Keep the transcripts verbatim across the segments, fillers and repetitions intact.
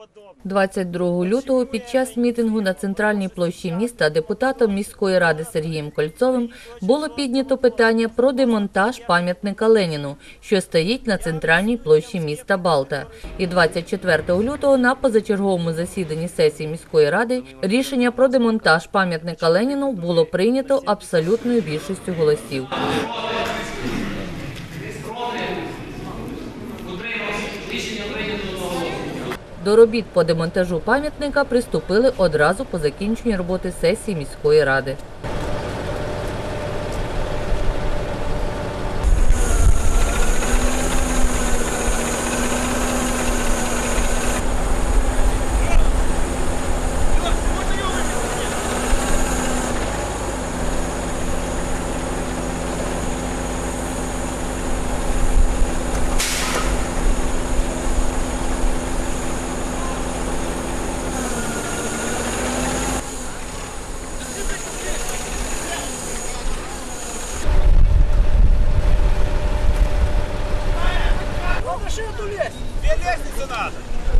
двадцять другого лютого під час мітингу на центральній площі міста депутатом міської ради Сергієм Кольцовим було піднято питання про демонтаж пам'ятника Леніну, що стоїть на центральній площі міста Балта. І двадцять четвертого лютого на позачерговому засіданні сесії міської ради рішення про демонтаж пам'ятника Леніну було прийнято абсолютною більшістю голосів. До робіт по демонтажу пам'ятника приступили одразу по закінченню роботи сесії міської ради. Две лестницы надо.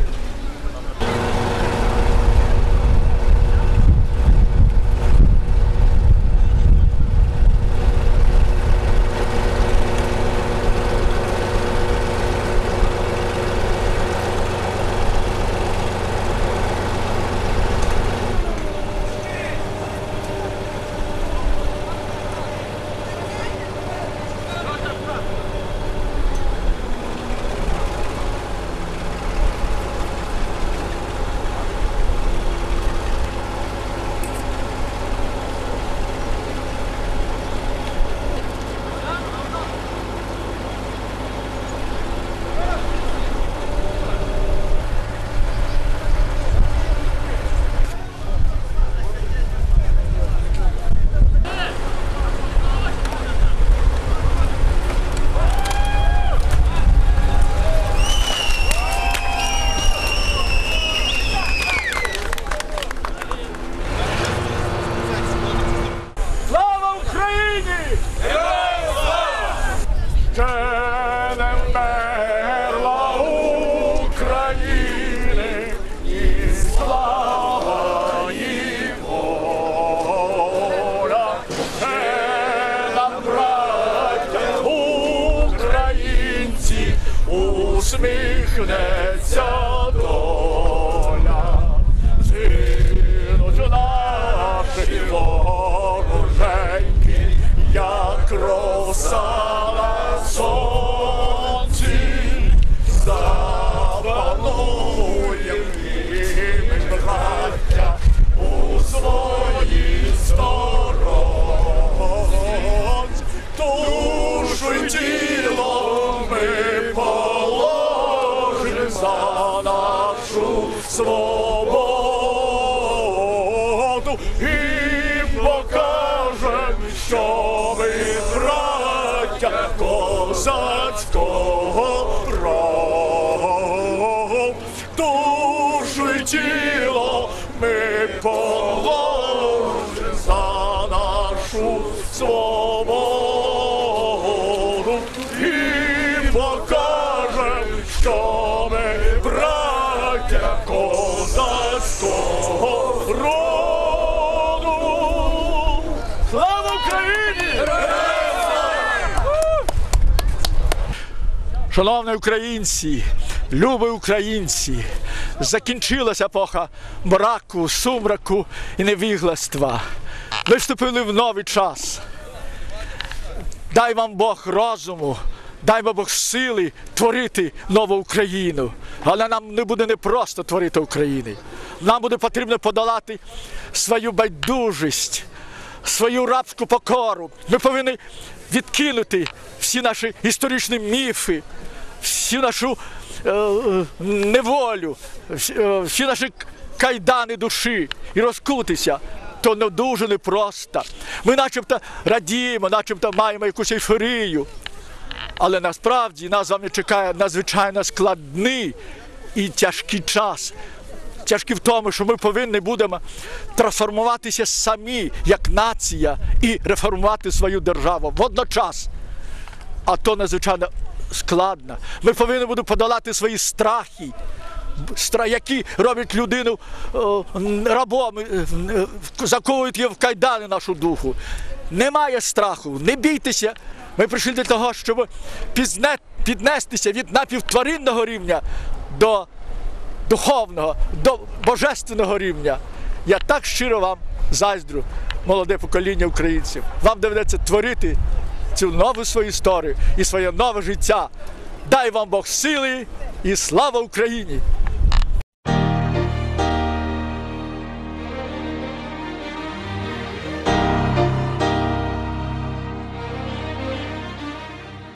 Усміхнеться доля, згинуть наші вороженьки, як роса на сонці, запануєм ми, браття, у своїй сторонці, душу й тіло ми за нашу свободу і покажем, що ми браття козацького роду. Душу й тіло ми положим за нашу свободу і покажем, що браття козацького роду. Слава Україні! Шановні українці, любі українці, закінчилася епоха мраку, сумраку і невігластва. Ми вступили в новий час. Дай вам Бог розуму, дай вам Бог сили творити нову Україну. Але нам не буде непросто творити Україну. Нам буде потрібно подолати свою байдужість, свою рабську покору. Ми повинні відкинути всі наші історичні міфи, всю нашу е, неволю, всі, всі наші кайдани душі і розкутися. То не дуже непросто. Ми начебто радіємо, начебто маємо якусь ейфорію. Але насправді нас з вами чекає надзвичайно складний і тяжкий час. Тяжкий в тому, що ми повинні будемо трансформуватися самі, як нація, і реформувати свою державу водночас. А то надзвичайно складно. Ми повинні будемо подолати свої страхи, стра- які роблять людину о, рабом, е, е, заковують її в кайдани нашу духу. Немає страху, не бійтеся. Ми прийшли для того, щоб пізне, піднестися від напівтваринного рівня до духовного, до божественного рівня. Я так щиро вам заздрю, молоде покоління українців. Вам доведеться творити цю нову свою історію і своє нове життя. Дай вам Бог сили і слава Україні!